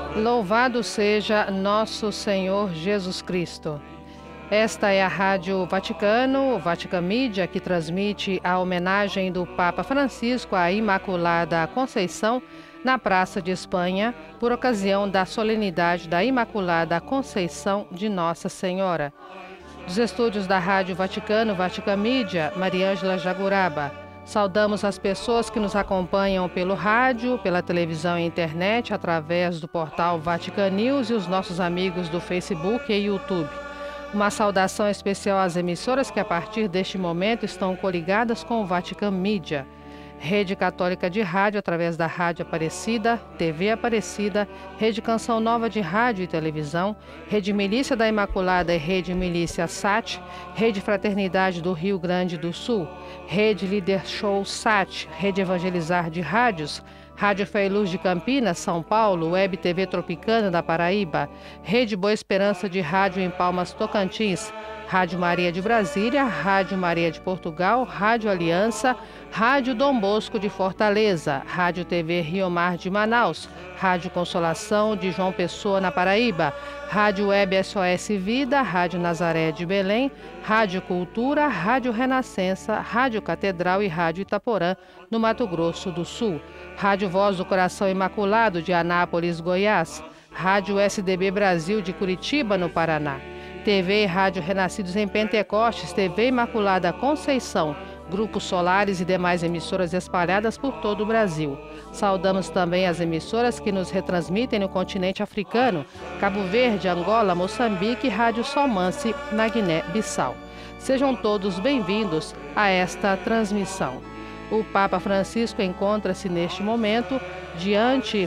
Louvado seja nosso Senhor Jesus Cristo. Esta é a Rádio Vaticano, Vatican Media, que transmite a homenagem do Papa Francisco à Imaculada Conceição na Praça de Espanha, por ocasião da solenidade da Imaculada Conceição de Nossa Senhora. Dos estúdios da Rádio Vaticano, Vatican Media, Mariângela Jaguraba. Saudamos as pessoas que nos acompanham pelo rádio, pela televisão e internet, através do portal Vatican News e os nossos amigos do Facebook e YouTube. Uma saudação especial às emissoras que a partir deste momento estão coligadas com o Vatican Media. Rede Católica de Rádio através da Rádio Aparecida, TV Aparecida, Rede Canção Nova de Rádio e Televisão, Rede Milícia da Imaculada e Rede Milícia SAT, Rede Fraternidade do Rio Grande do Sul, Rede Líder Show SAT, Rede Evangelizar de Rádios, Rádio Fé e Luz de Campinas, São Paulo, Web TV Tropicana da Paraíba, Rede Boa Esperança de Rádio em Palmas, Tocantins, Rádio Maria de Brasília, Rádio Maria de Portugal, Rádio Aliança, Rádio Dom Bosco de Fortaleza, Rádio TV Rio Mar de Manaus, Rádio Consolação de João Pessoa na Paraíba, Rádio Web SOS Vida, Rádio Nazaré de Belém, Rádio Cultura, Rádio Renascença, Rádio Catedral e Rádio Itaporã, no Mato Grosso do Sul, Rádio Voz do Coração Imaculado de Anápolis, Goiás, Rádio SDB Brasil de Curitiba, no Paraná, TV e Rádio Renascidos em Pentecostes, TV Imaculada Conceição, Grupos Solares e demais emissoras espalhadas por todo o Brasil. Saudamos também as emissoras que nos retransmitem no continente africano, Cabo Verde, Angola, Moçambique e Rádio Solmance, na Guiné-Bissau. Sejam todos bem-vindos a esta transmissão. O Papa Francisco encontra-se neste momento diante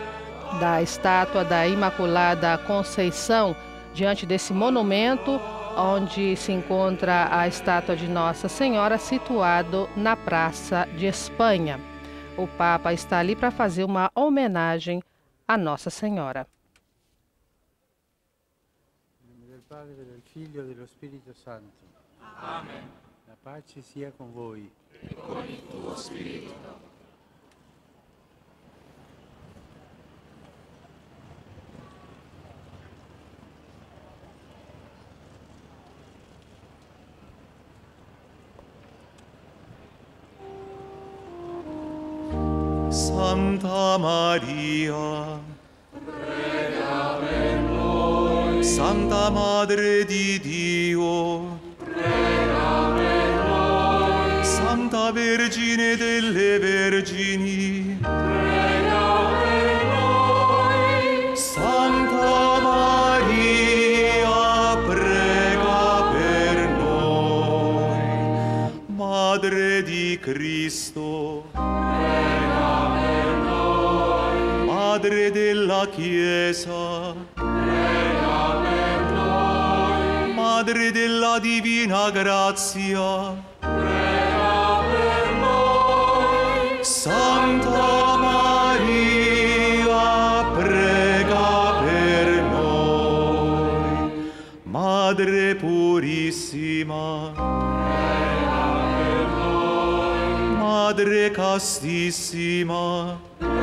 da estátua da Imaculada Conceição, diante desse monumento onde se encontra a estátua de Nossa Senhora, situado na Praça de Espanha. O Papa está ali para fazer uma homenagem a Nossa Senhora. Em nome do Padre, do Filho e do Espírito Santo. Amém. La pace sia con voi. E con il tuo spirito. Santa Maria, Prega per noi. Santa Madre di Dio, Prega per noi. Santa Vergine delle Vergini, Prega per noi. Santa Maria, prega per noi. Madre di Cristo, Madre della Chiesa, Prega per noi. Madre della Divina Grazia, Prega per noi. Santa Maria, prega per noi. Madre purissima, Prega per noi. Madre castissima,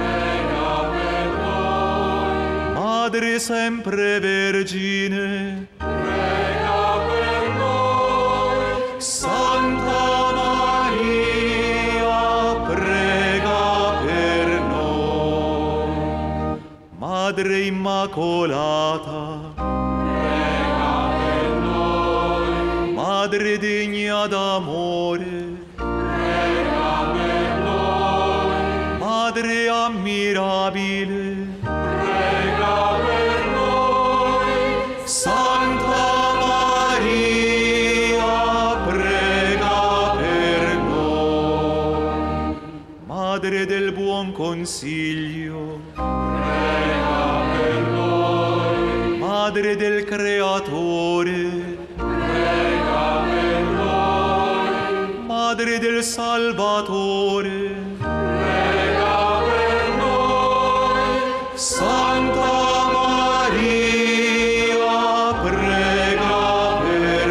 Madre sempre Vergine, Prega per noi. Santa Maria, prega per noi. Madre Immacolata, Prega per noi. Madre degna d'amore, Prega per noi. Madre ammirabile, Prega per noi. Santa Maria, prega per noi. Madre del buon consiglio, Prega per noi. Madre del Creatore, Prega per noi. Madre del Salvatore, Prega per noi. Santa Maria, prega per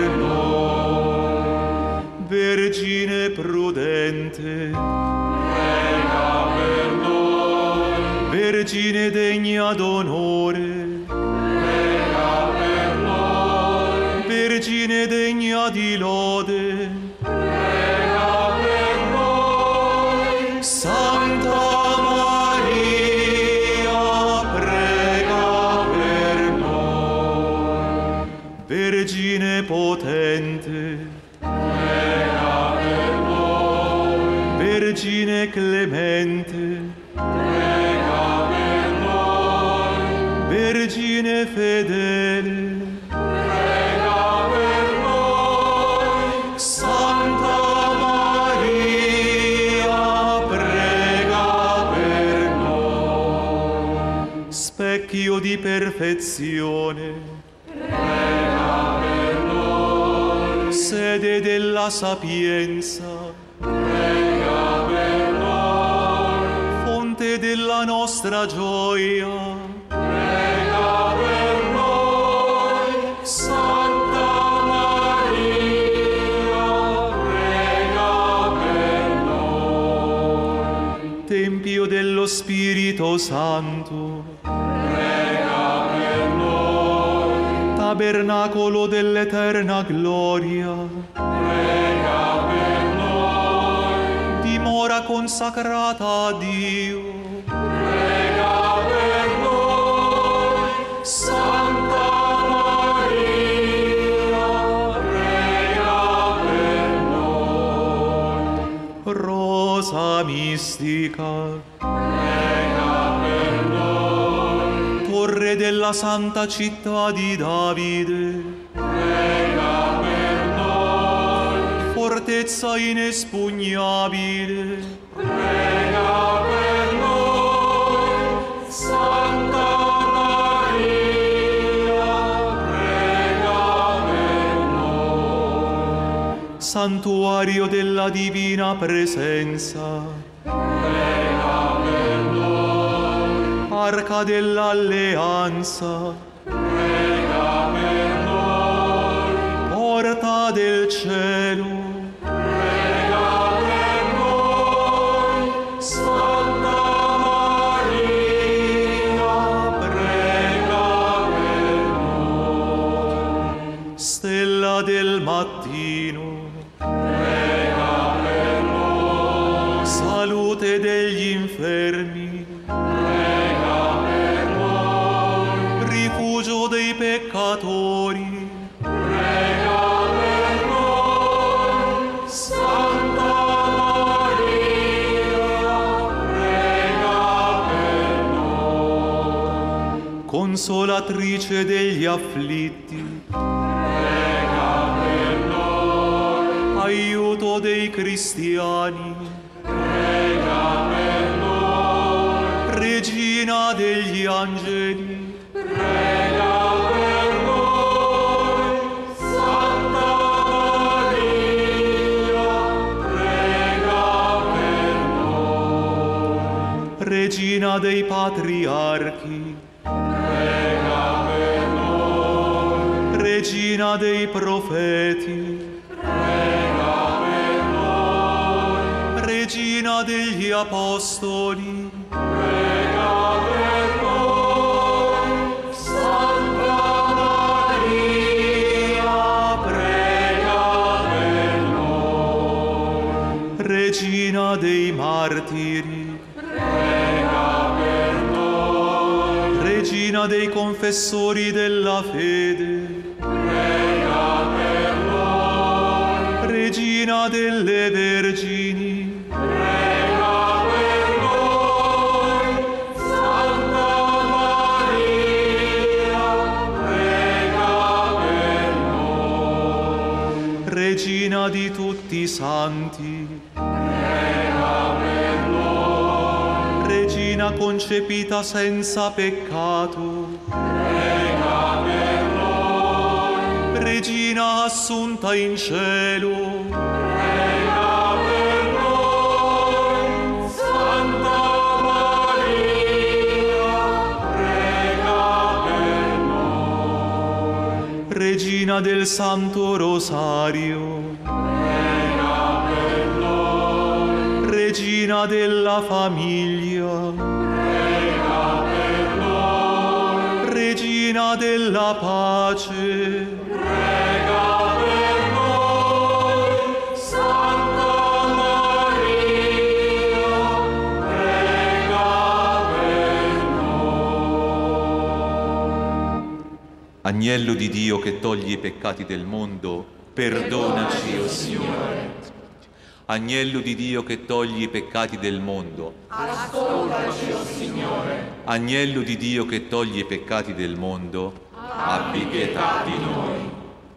noi. Vergine prudente, Prega per noi. Vergine degna d'onore, lode. Prega per noi. Santa Maria, prega per noi. Vergine potente, prega per noi. Vergine clemente, prega per noi. Vergine fedele, prega per noi. Santa Maria, prega per noi. Specchio di perfezione, prega per noi. Sede della sapienza, prega per noi. Fonte della nostra gioia, prega per noi. Santa Maria, prega per noi. Tempio dello Spirito Santo, prega per noi. Tabernacolo dell'eterna gloria, prega per noi. Dimora consacrata a Dio, prega per noi. Santa Maria, prega per noi. Rosa mistica, prega per noi. Torre della santa città di Davide, prega per noi. Fortezza inespugnabile, prega per noi. Santa Maria, prega per noi. Santuario della divina presenza, prega per noi. Arca dell'alleanza, prega per noi. Porta del cielo, prega per noi. Santa Maria, prega per noi. Stella del mattino, prega per noi. Salute degli infermi, prega per noi. Rifugio dei peccatori, prega per noi. Santa Maria, prega per noi. Consolatrice degli afflitti, prega per noi. Aiuto dei cristiani, prega per noi. Regina degli angeli, prega per noi. Santa Maria, prega per noi. Regina dei patriarchi, prega per noi. Regina dei profeti, prega per noi. Regina degli apostoli, prega per noi. Santa Maria, prega per noi. Regina dei martiri, prega per noi. Regina dei confessori della fede, prega per noi. Regina delle vergini, prega per noi. Santa Maria, prega per noi. Regina di tutti i santi, prega per noi. Regina concepita senza peccato, prega per noi. Regina assunta in cielo, prega per noi. Santa Maria, prega per noi. Regina del Santo Rosario, prega per noi. Regina della famiglia, prega per noi. Regina della pace, prega per noi. Agnello di Dio che toglie i peccati del mondo, perdonaci, o Signore. Agnello di Dio che toglie i peccati del mondo, ascoltaci, o Signore. Agnello di Dio che toglie i peccati del mondo, abbi pietà di noi.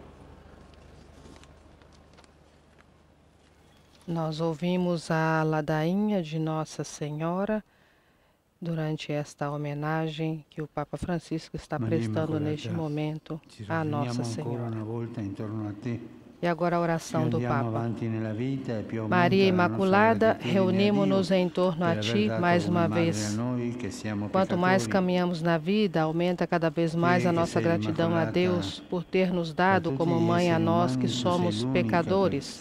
Nós ouvimos a ladainha de Nossa Senhora durante esta homenagem que o Papa Francisco está prestando neste momento a Nossa Senhora. E agora a oração do Papa. Maria Imaculada, reunimos-nos em torno a Ti mais uma vez. Quanto mais caminhamos na vida, aumenta cada vez mais a nossa gratidão a Deus por ter nos dado como mãe a nós que somos pecadores.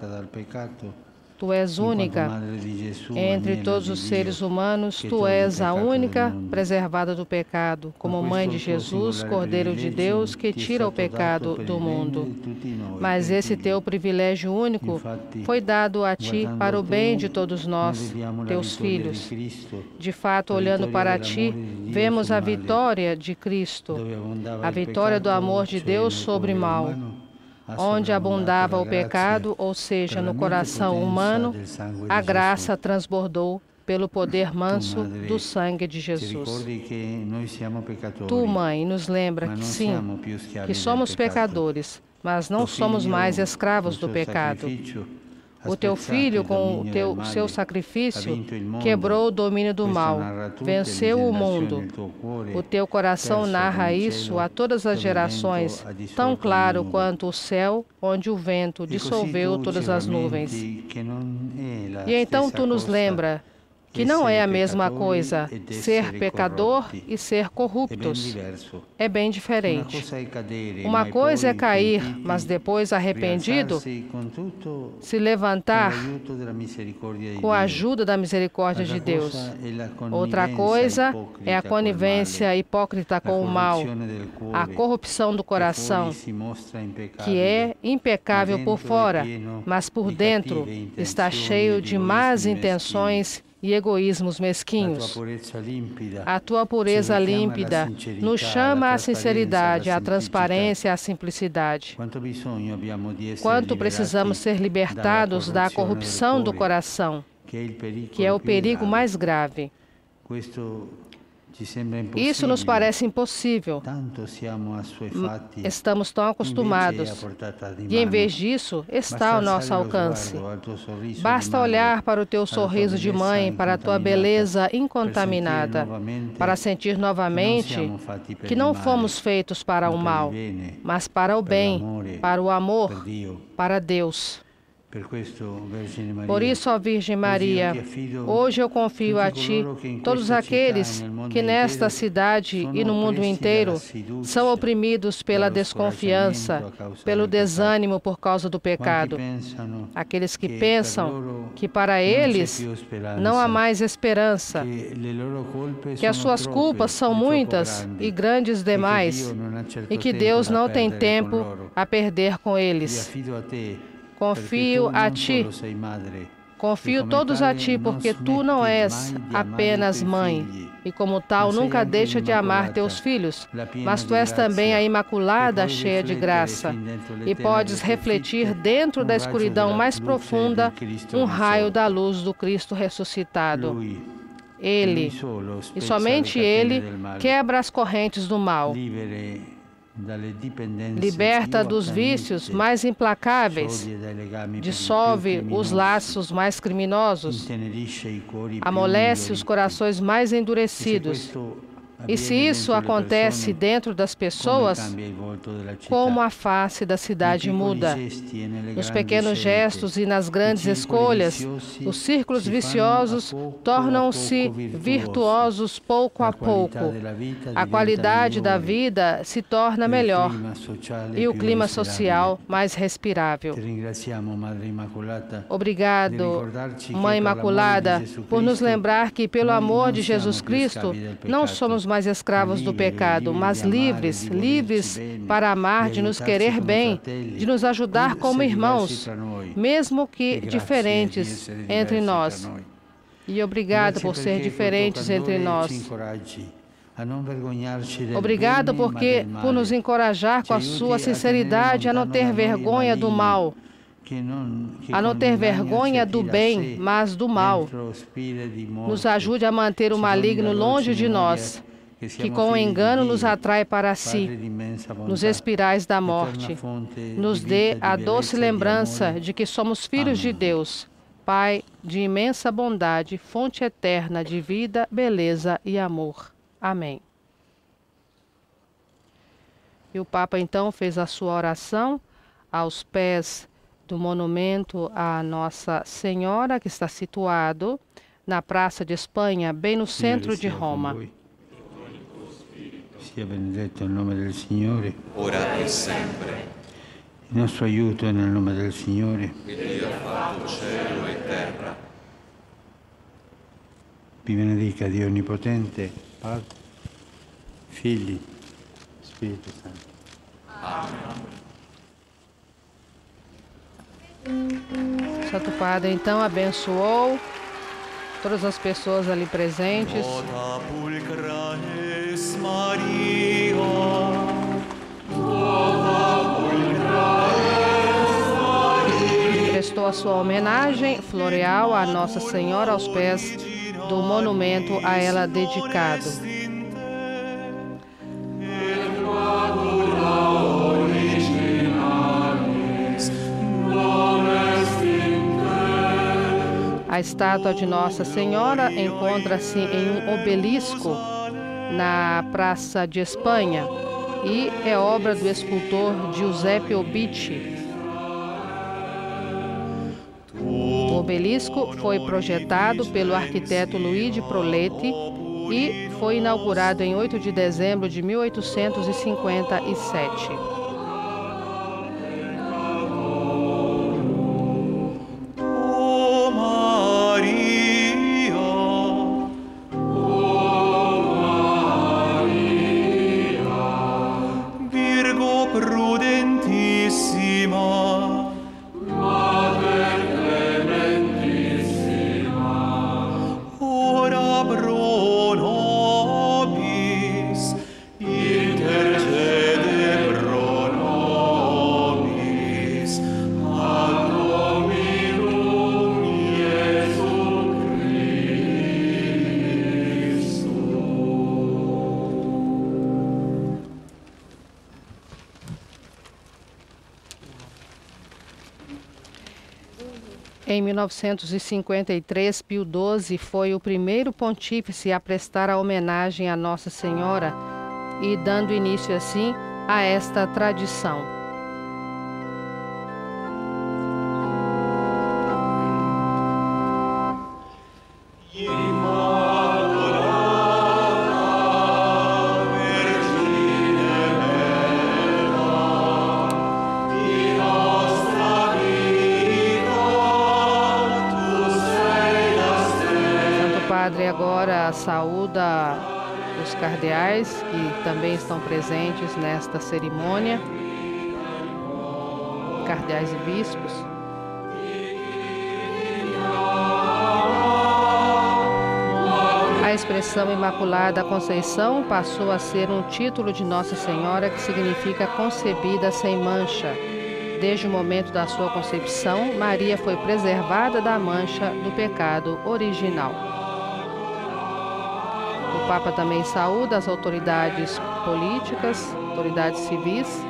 Tu és única entre todos os seres humanos, Tu és a única preservada do pecado, como Mãe de Jesus, Cordeiro de Deus, que tira o pecado do mundo. Mas esse Teu privilégio único foi dado a Ti para o bem de todos nós, Teus filhos. De fato, olhando para Ti, vemos a vitória de Cristo, a vitória do amor de Deus sobre o mal. Onde abundava o pecado, ou seja, no coração humano, a graça transbordou pelo poder manso do sangue de Jesus. Tu, Mãe, nos lembra que sim, que somos pecadores, mas não somos mais escravos do pecado. O Teu Filho, com o seu sacrifício, quebrou o domínio do mal, venceu o mundo. O Teu coração narra isso a todas as gerações, tão claro quanto o céu, onde o vento dissolveu todas as nuvens. E então Tu nos lembra que não é a mesma coisa ser pecador e ser corruptos. É bem diferente. Uma coisa é cair, mas depois, arrependido, se levantar com a ajuda da misericórdia de Deus. Outra coisa é a conivência hipócrita com o mal, a corrupção do coração, que é impecável por fora, mas por dentro está cheio de más intenções e egoísmos mesquinhos. A Tua pureza límpida nos chama à sinceridade, à transparência e à simplicidade. Quanto precisamos ser libertados da corrupção do coração, que é o perigo mais grave. Isso nos parece impossível. Estamos tão acostumados. E em vez disso, está ao nosso alcance. Basta olhar para o Teu sorriso de mãe, para a Tua beleza incontaminada, para sentir novamente que não fomos feitos para o mal, mas para o bem, para o amor, para Deus. Por isso, ó Virgem Maria, hoje eu confio a Ti todos aqueles que nesta cidade e no mundo inteiro são oprimidos pela desconfiança, pelo desânimo por causa do pecado. Aqueles que pensam que para eles não há mais esperança, que as suas culpas são muitas e grandes demais e que Deus não tem tempo a perder com eles. Confio a Ti, confio todos a Ti, porque Tu não és apenas mãe, e como tal nunca deixa de amar Teus filhos, mas Tu és também a Imaculada, cheia de graça, e podes refletir dentro da escuridão mais profunda um raio da luz do Cristo ressuscitado. Ele, e somente Ele, quebra as correntes do mal, liberta dos vícios mais implacáveis, dissolve os laços mais criminosos, amolece os corações mais endurecidos. E se isso acontece dentro das pessoas, como a face da cidade muda? Nos pequenos gestos e nas grandes escolhas, os círculos viciosos tornam-se virtuosos pouco a pouco. A qualidade da vida se torna melhor e o clima social mais respirável. Obrigado, Mãe Imaculada, por nos lembrar que, pelo amor de Jesus Cristo, não somos mais escravos do pecado, mas livres, livres para amar, de nos querer bem, de nos ajudar como irmãos, mesmo que diferentes entre nós. E obrigado por ser diferentes entre nós. Obrigado por nos encorajar com a sua sinceridade a não ter vergonha do mal, a não ter vergonha do bem, mas do mal. Nos ajude a manter o maligno longe de nós, que com o engano nos atrai para si, nos espirais da morte. Nos dê a doce lembrança de que somos filhos de Deus, Pai de imensa bondade, fonte eterna de vida, beleza e amor. Amém. E o Papa então fez a sua oração aos pés do monumento à Nossa Senhora, que está situado na Praça de Espanha, bem no centro de Roma. Sia benedetto il nome del Signore. ora e sempre. Il nostro aiuto è nel nome del Signore. Che Dio ha fatto cielo e terra. Vi benedica Dio Onnipotente, Padre, Figli, Spirito Santo. O Santo Padre então abençoou todas as pessoas ali presentes. Ota pulcra es Maria. Prestou a sua homenagem floreal à Nossa Senhora aos pés do monumento a ela dedicado. A estátua de Nossa Senhora encontra-se em um obelisco na Praça de Espanha e é obra do escultor Giuseppe Obiti. O obelisco foi projetado pelo arquiteto Luigi Proletti e foi inaugurado em 8 de dezembro de 1857. Em 1953, Pio XII foi o primeiro pontífice a prestar a homenagem a Nossa Senhora e dando início assim a esta tradição. Padre agora saúda os cardeais que também estão presentes nesta cerimônia, cardeais e bispos. A expressão Imaculada Conceição passou a ser um título de Nossa Senhora que significa concebida sem mancha. Desde o momento da sua concepção, Maria foi preservada da mancha do pecado original. O Papa também saúda as autoridades políticas, autoridades civis.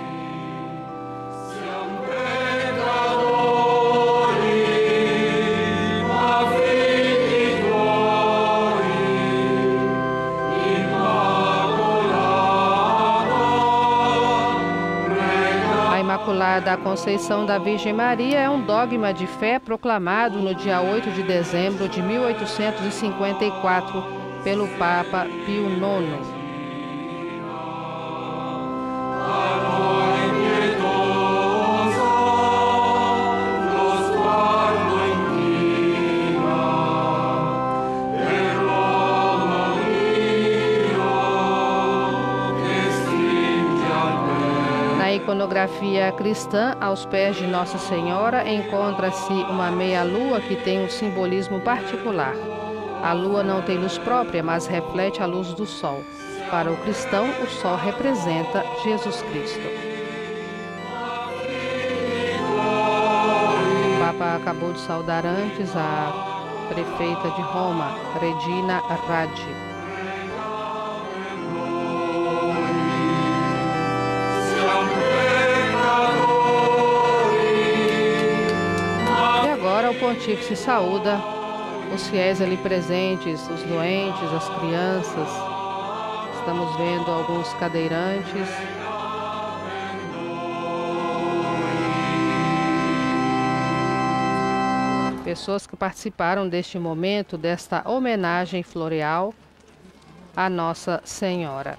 A Imaculada Conceição da Virgem Maria é um dogma de fé proclamado no dia 8 de dezembro de 1854, pelo Papa Pio IX. Na iconografia cristã, aos pés de Nossa Senhora, encontra-se uma meia-lua que tem um simbolismo particular. A lua não tem luz própria, mas reflete a luz do sol. Para o cristão, o sol representa Jesus Cristo. O Papa acabou de saudar antes a prefeita de Roma, Regina Raggi. E agora o pontífice saúda os fiéis ali presentes, os doentes, as crianças. Estamos vendo alguns cadeirantes. Pessoas que participaram deste momento, desta homenagem floreal à Nossa Senhora.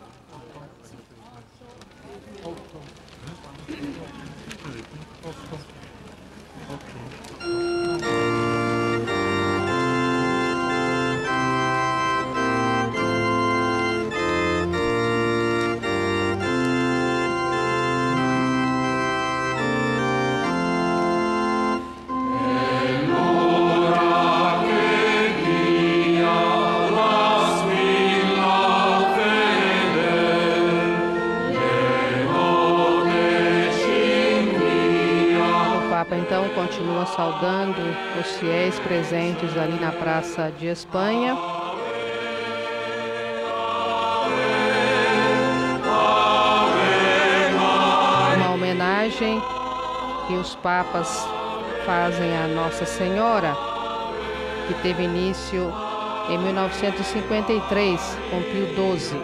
Então continua saudando os fiéis presentes ali na Praça de Espanha. Uma homenagem que os papas fazem à Nossa Senhora, que teve início em 1953 com Pio XII.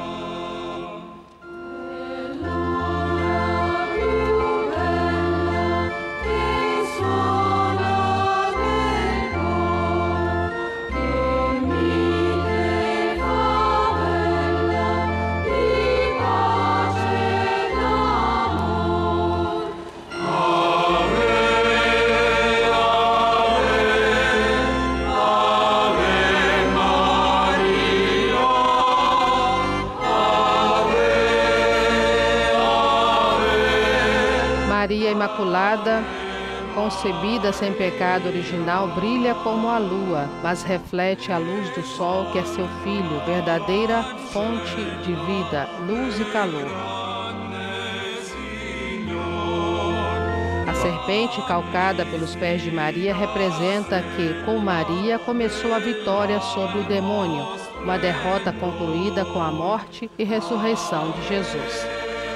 Maria Imaculada, concebida sem pecado original, brilha como a lua, mas reflete a luz do sol que é seu filho, verdadeira fonte de vida, luz e calor. A serpente calcada pelos pés de Maria representa que, com Maria, começou a vitória sobre o demônio, uma derrota concluída com a morte e ressurreição de Jesus.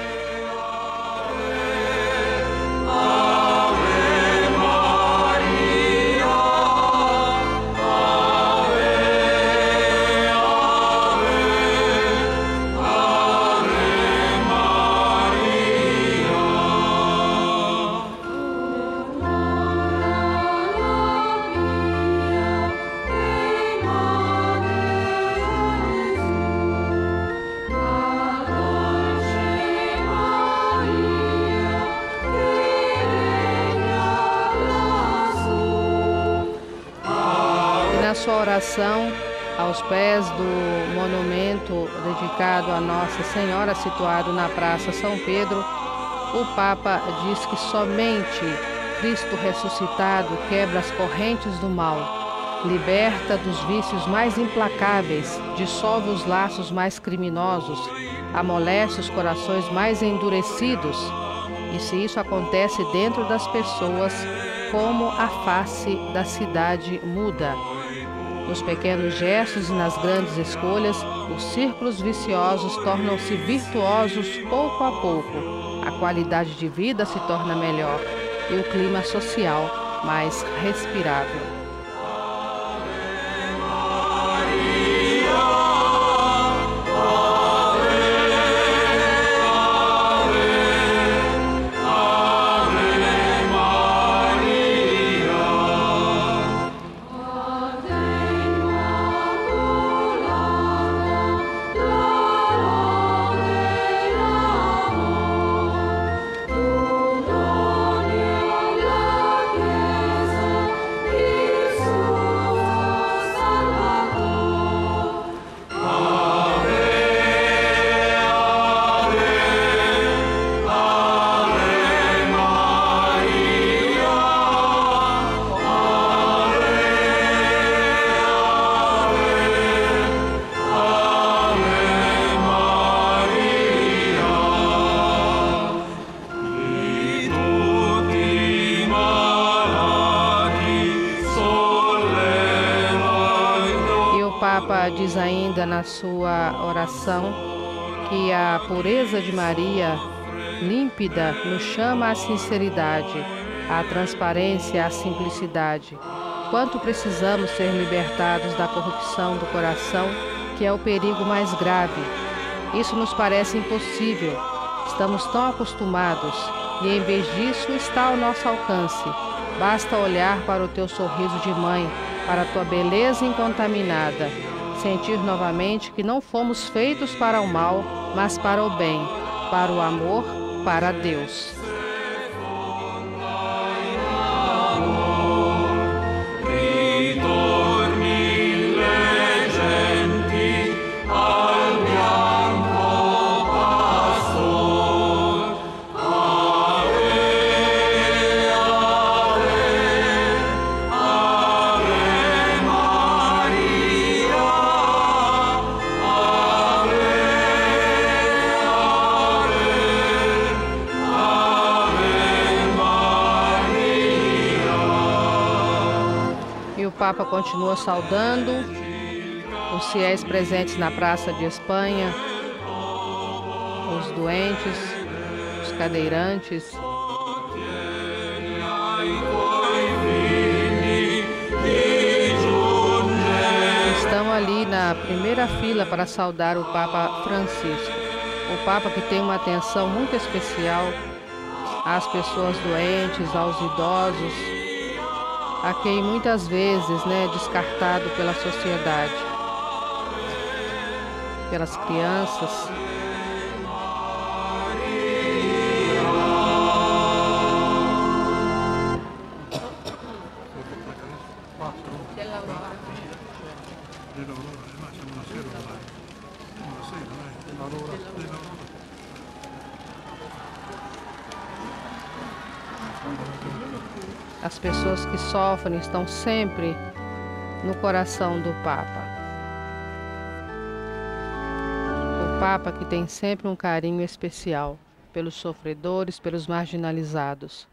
Na sua oração, aos pés do monumento dedicado a Nossa Senhora, situado na Praça São Pedro, o Papa diz que somente Cristo ressuscitado quebra as correntes do mal, liberta dos vícios mais implacáveis, dissolve os laços mais criminosos, amolece os corações mais endurecidos. E se isso acontece dentro das pessoas, como a face da cidade muda. Nos pequenos gestos e nas grandes escolhas, os círculos viciosos tornam-se virtuosos pouco a pouco. A qualidade de vida se torna melhor e o clima social mais respirável. Chiesa Papa diz ainda na sua oração que a pureza de Maria, límpida, nos chama à sinceridade, à transparência, à simplicidade. Quanto precisamos ser libertados da corrupção do coração, que é o perigo mais grave. Isso nos parece impossível. Estamos tão acostumados e, em vez disso, está ao nosso alcance. Basta olhar para o teu sorriso de mãe, para a tua beleza incontaminada, sentir novamente que não fomos feitos para o mal, mas para o bem, para o amor, para Deus. O Papa continua saudando os fiéis presentes na Praça de Espanha, os doentes, os cadeirantes. Estão ali na primeira fila para saudar o Papa Francisco. O Papa que tem uma atenção muito especial às pessoas doentes, aos idosos, a quem muitas vezes é descartado pela sociedade, pelas crianças. As pessoas que sofrem estão sempre no coração do Papa. O Papa que tem sempre um carinho especial pelos sofredores, pelos marginalizados.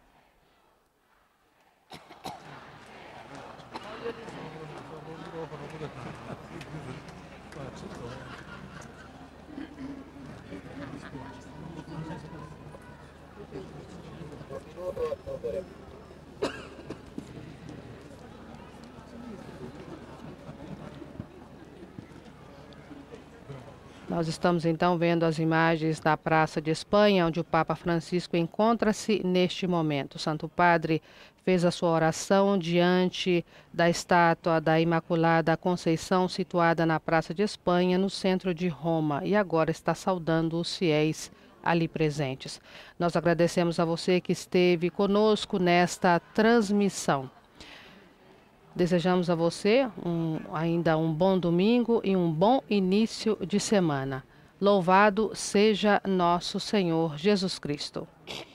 Nós estamos então vendo as imagens da Praça de Espanha, onde o Papa Francisco encontra-se neste momento. O Santo Padre fez a sua oração diante da estátua da Imaculada Conceição, situada na Praça de Espanha, no centro de Roma, e agora está saudando os fiéis ali presentes. Nós agradecemos a você que esteve conosco nesta transmissão. Desejamos a você ainda um bom domingo e um bom início de semana. Louvado seja nosso Senhor Jesus Cristo.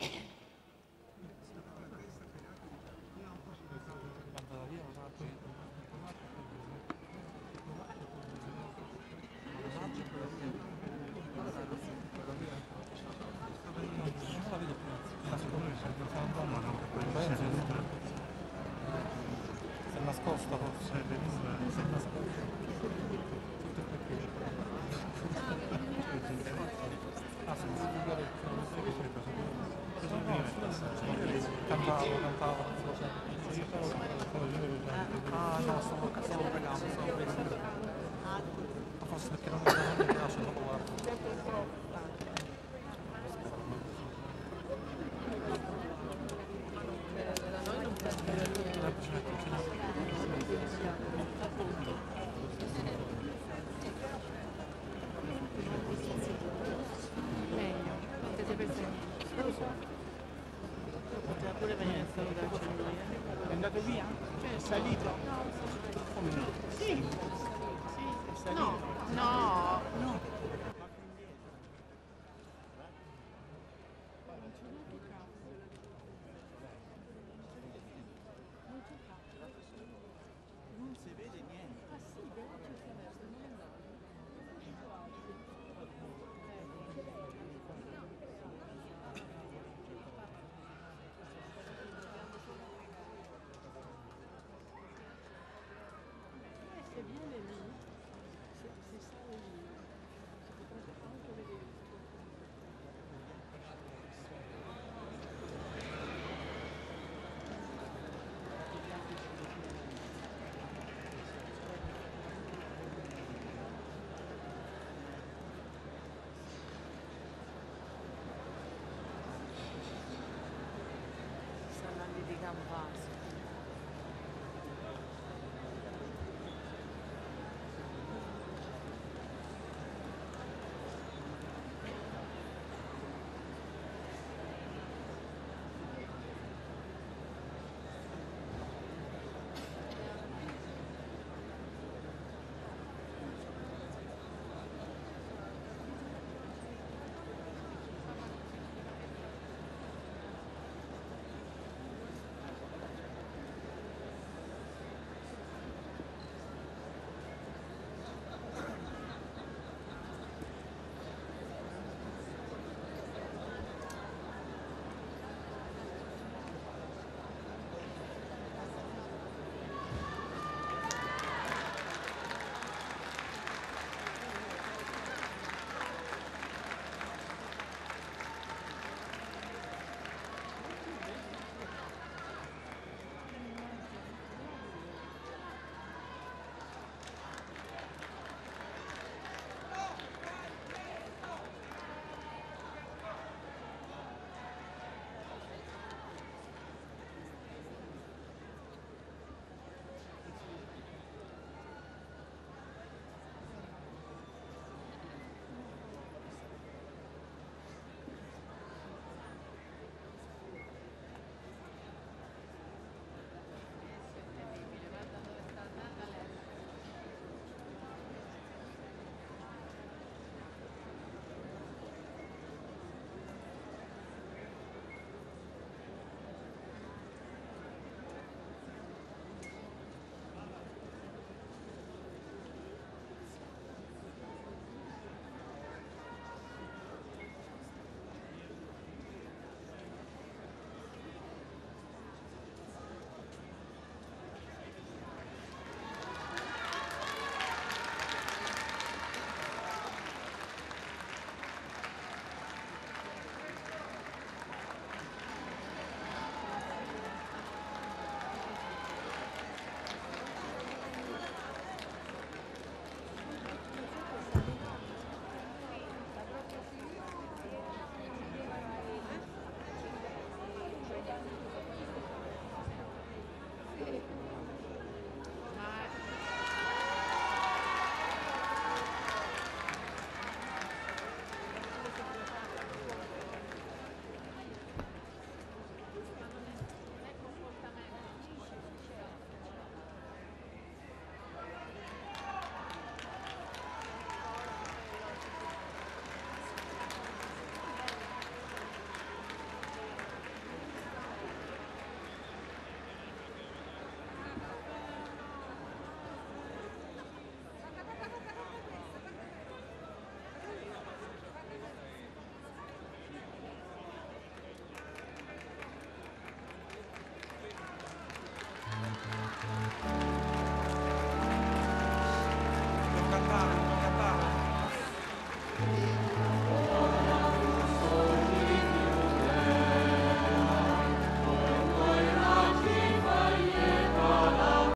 È andato via? È salito? Come no? Sì. Sì, è salito. No. Non si vede niente. Ah sì, però c'è se viene lì Non campare.